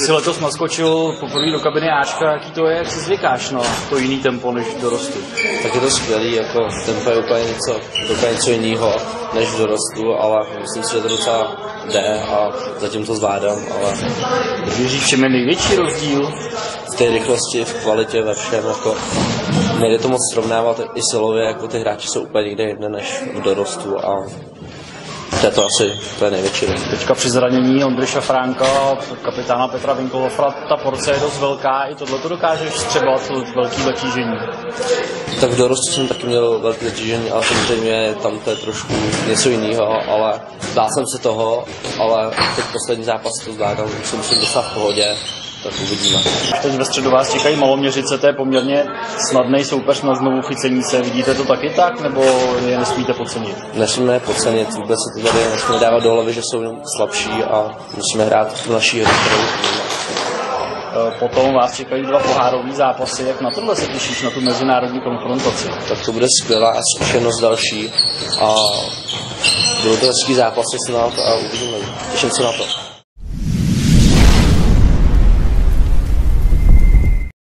jsi letos naskočil poprvé do kabiny Ačka, jaký to je, jak si zvykáš na to jiný tempo než v dorostu? Tak je to skvělý, jako tempo je úplně něco jiného než v dorostu, ale myslím si, že to docela jde a zatím to zvládám, ale... Víš, v čem je největší rozdíl? V té rychlosti, v kvalitě, ve všem, jako nejde to moc srovnávat i silově, jako ty hráči jsou úplně někde jinde než v dorostu a to je největší rozdíl. Teďka při zranění Ondry Šafránka, kapitána Petra Winkelhofera, ta porce je dost velká, i tohle to dokážeš střebat velký zatížení. Tak v dorostu jsem taky měl velké zatížení, ale samozřejmě tam to je trošku něco jiného, ale dál jsem se toho, ale teď poslední zápas to zvládám, už jsem musím dostat v pohodě, tak uvidíme. Teď ve středu vás čekají Maloměřice, to je poměrně snadný soupeř na znovu chycení se. Vidíte to taky tak, nebo je nesmíte podcenit? Nesmíme je podcenit, vůbec se to tady nesmíme dávat do hlavy, že jsou slabší a musíme hrát v naší hru, kterou vidíme. Potom vás čekají 2 pohárové zápasy. Jak na tohle se těšíš, na tu mezinárodní konfrontaci? Tak to bude skvělá zkušenost další a budou to hezký zápasy snad a uvidíme. Těším se na to.